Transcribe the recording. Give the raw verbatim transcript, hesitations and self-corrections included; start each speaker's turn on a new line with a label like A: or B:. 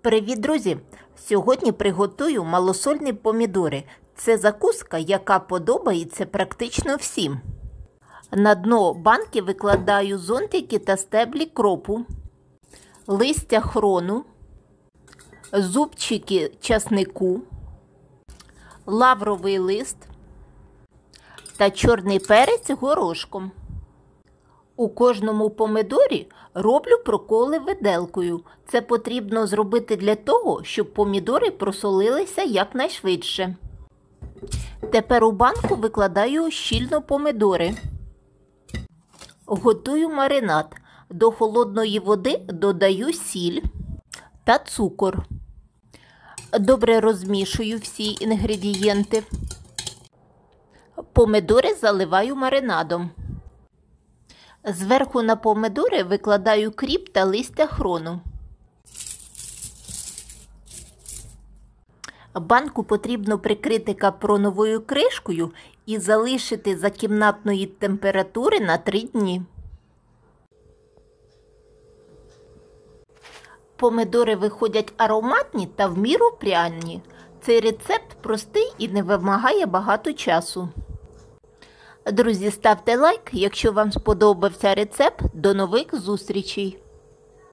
A: Привіт, друзі! Сьогодні приготую малосольні помідори. Це закуска, яка подобається практично всім. На дно банки викладаю зонтики та стеблі кропу, листя хрону, зубчики часнику, лавровий лист та чорний перець горошком. У кожному помідорі роблю проколи виделкою. Це потрібно зробити для того, щоб помідори просолилися якнайшвидше. Тепер у банку викладаю щільно помідори. Готую маринад. До холодної води додаю сіль та цукор. Добре розмішую всі інгредієнти. Помідори заливаю маринадом. Зверху на помідори викладаю кріп та листя хрону. Банку потрібно прикрити капроновою кришкою і залишити за кімнатної температури на три дні. Помідори виходять ароматні та в міру пряні. Цей рецепт простий і не вимагає багато часу. Друзі, ставте лайк, якщо вам сподобався рецепт. До нових зустрічей!